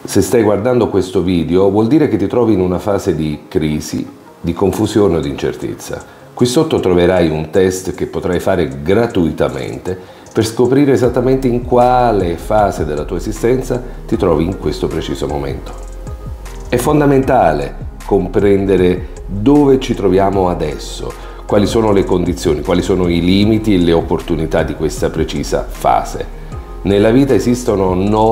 Se stai guardando questo video vuol dire che ti trovi in una fase di crisi, di confusione o di incertezza. Qui sotto troverai un test che potrai fare gratuitamente per scoprire esattamente in quale fase della tua esistenza ti trovi in questo preciso momento. È fondamentale comprendere dove ci troviamo adesso, quali sono le condizioni, quali sono i limiti e le opportunità di questa precisa fase. Nella vita esistono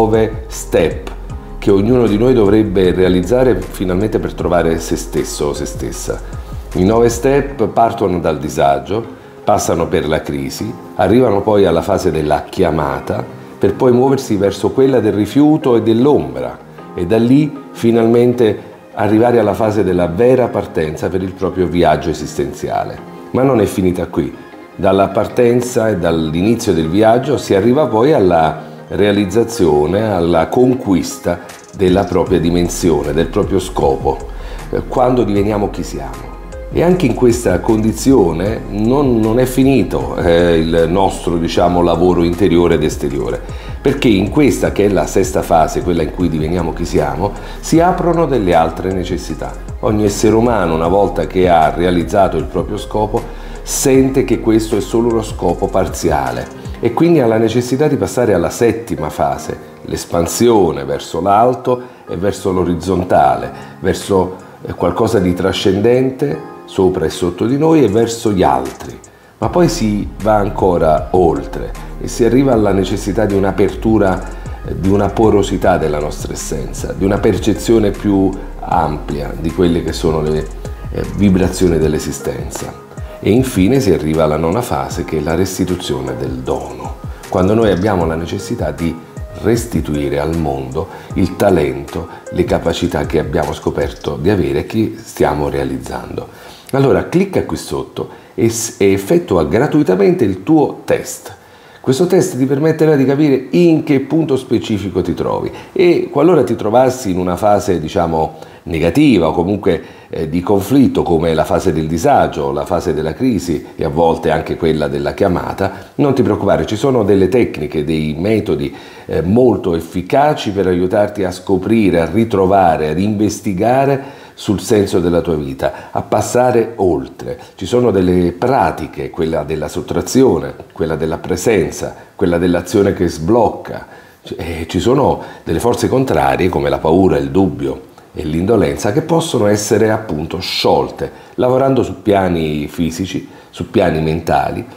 9 step che ognuno di noi dovrebbe realizzare finalmente per trovare se stesso o se stessa. I 9 step partono dal disagio, passano per la crisi, arrivano poi alla fase della chiamata, per poi muoversi verso quella del rifiuto e dell'ombra, e da lì finalmente arrivare alla fase della vera partenza per il proprio viaggio esistenziale. Ma non è finita qui. Dalla partenza e dall'inizio del viaggio si arriva poi alla realizzazione, alla conquista della propria dimensione, del proprio scopo, quando diveniamo chi siamo. E anche in questa condizione non è finito il nostro, lavoro interiore ed esteriore, perché in questa, che è la sesta fase, quella in cui diveniamo chi siamo, si aprono delle altre necessità. Ogni essere umano, una volta che ha realizzato il proprio scopo, sente che questo è solo uno scopo parziale e quindi ha la necessità di passare alla settima fase, l'espansione verso l'alto e verso l'orizzontale, verso qualcosa di trascendente sopra e sotto di noi e verso gli altri. Ma poi si va ancora oltre e si arriva alla necessità di un'apertura, di una porosità della nostra essenza, di una percezione più ampia di quelle che sono le vibrazioni dell'esistenza. E infine si arriva alla nona fase, che è la restituzione del dono, quando noi abbiamo la necessità di restituire al mondo il talento, le capacità che abbiamo scoperto di avere e che stiamo realizzando. Allora clicca qui sotto e effettua gratuitamente il tuo test. Questo test ti permetterà di capire in che punto specifico ti trovi e qualora ti trovassi in una fase, negativa o comunque di conflitto, come la fase del disagio, la fase della crisi e a volte anche quella della chiamata, non ti preoccupare, ci sono delle tecniche, dei metodi molto efficaci per aiutarti a scoprire, a ritrovare, ad investigare sul senso della tua vita, a passare oltre. Ci sono delle pratiche, quella della sottrazione, quella della presenza, quella dell'azione che sblocca. Ci sono delle forze contrarie come la paura, il dubbio e l'indolenza che possono essere appunto sciolte lavorando su piani fisici, su piani mentali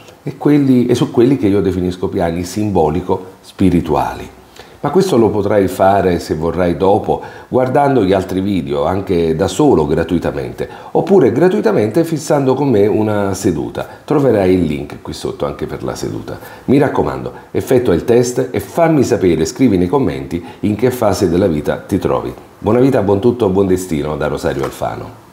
e su quelli che io definisco piani simbolico-spirituali. Ma questo lo potrai fare, se vorrai, dopo, guardando gli altri video, anche da solo, gratuitamente, oppure gratuitamente fissando con me una seduta. Troverai il link qui sotto anche per la seduta. Mi raccomando, effettua il test e fammi sapere, scrivi nei commenti in che fase della vita ti trovi. Buona vita, buon tutto, buon destino da Rosario Alfano.